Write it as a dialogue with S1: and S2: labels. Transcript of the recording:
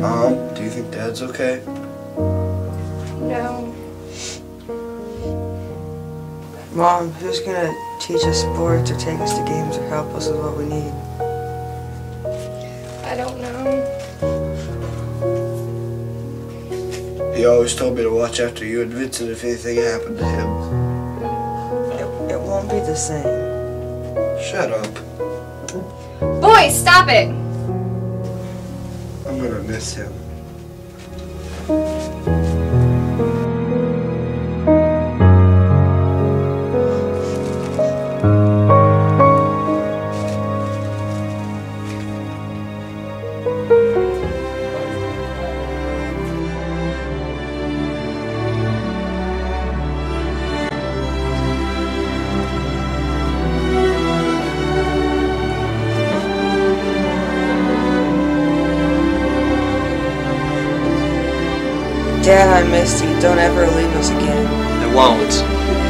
S1: Do you think Dad's okay?
S2: No.
S3: Mom, who's gonna teach us sports or take us to games or help us with what we need?
S2: I don't know.
S1: He always told me to watch after you and Vincent if anything happened to him.
S3: It won't be the same.
S1: Shut up.
S2: Boys, stop it!
S1: I'm gonna miss him.
S3: Dad, I missed you. Don't ever leave us again.
S4: I won't.